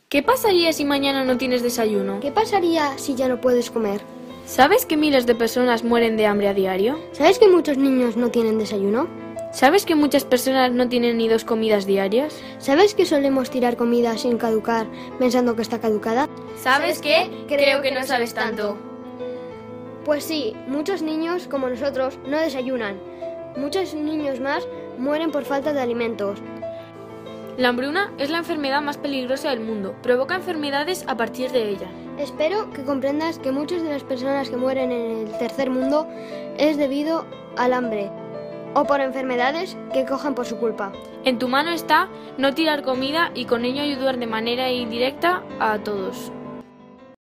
¿Qué pasaría si mañana no tienes desayuno? ¿Qué pasaría si ya no puedes comer? ¿Sabes que miles de personas mueren de hambre a diario? ¿Sabes que muchos niños no tienen desayuno? ¿Sabes que muchas personas no tienen ni 2 comidas diarias? ¿Sabes que solemos tirar comida sin caducar pensando que está caducada? ¿Sabes qué? Creo que no sabes tanto. Pues sí, muchos niños como nosotros no desayunan. Muchos niños más mueren por falta de alimentos. La hambruna es la enfermedad más peligrosa del mundo. Provoca enfermedades a partir de ella. Espero que comprendas que muchas de las personas que mueren en el tercer mundo es debido al hambre o por enfermedades que cojan por su culpa. En tu mano está no tirar comida y con ello ayudar de manera indirecta a todos.